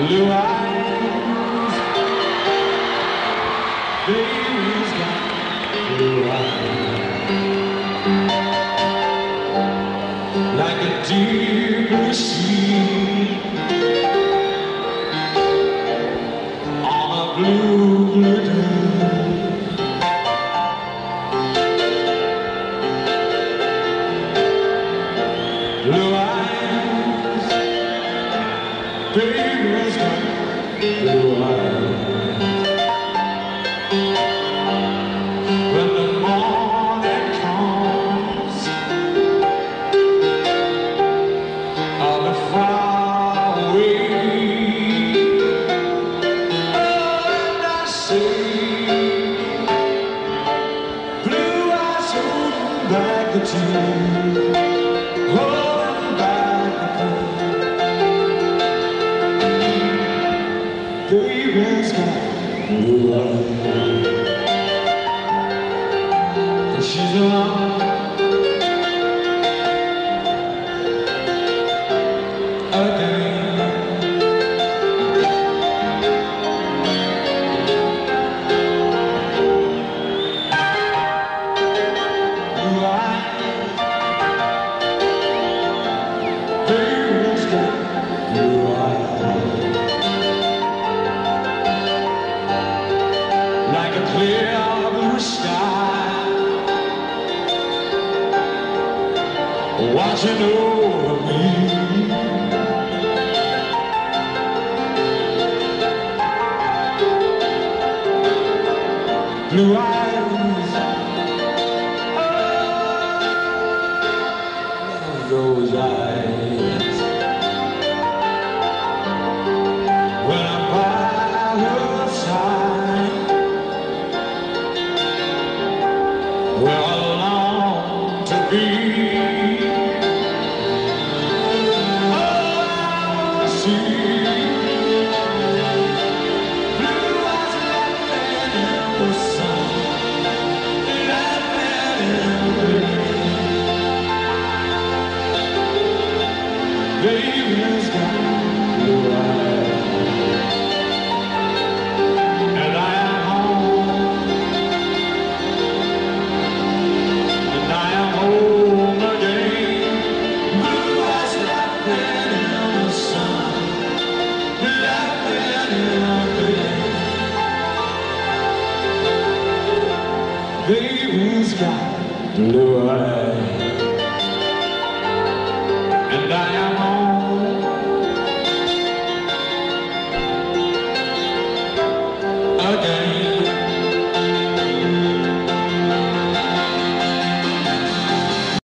blue eyes. Baby's got blue eyes, like a deep blue sea on a blue, blue day. Blue eyes, baby's got blue eyes. When the morning comes, I'll be far away, and I say, blue eyes holding back the tears, holding back the pain. Baby's got blue eyes. She's alone again. Blue eyes, baby's got blue eyes, like a clear blue sky watching over me. Blue eyes, oh, those eyes. When I'm by her side, where I long to be. Baby's got blue eyes, and I am home, and I am home again. Blue eyes laughing in the sun, laughing in the rain. Baby's got blue eyes, and I am